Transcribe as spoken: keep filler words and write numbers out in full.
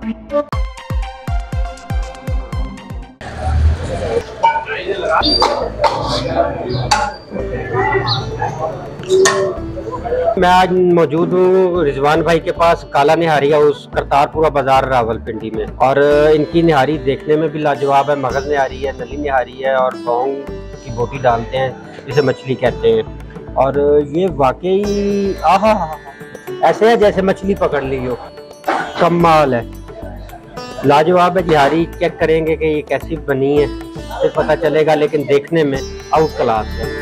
मैं आज मौजूद हूँ रिजवान भाई के पास, काला निहारी हाउस, करतारपुरा बाजार, रावलपिंडी में। और इनकी निहारी देखने में भी लाजवाब है। मगज निहारी है, नली निहारी है और बौंग की बोटी डालते हैं, जिसे मछली कहते हैं। और ये वाकई आहा ऐसे है जैसे मछली पकड़ ली हो, कमाल है, लाजवाब है। निहारी चेक करेंगे कि ये कैसी बनी है, फिर पता चलेगा, लेकिन देखने में आउट क्लास है।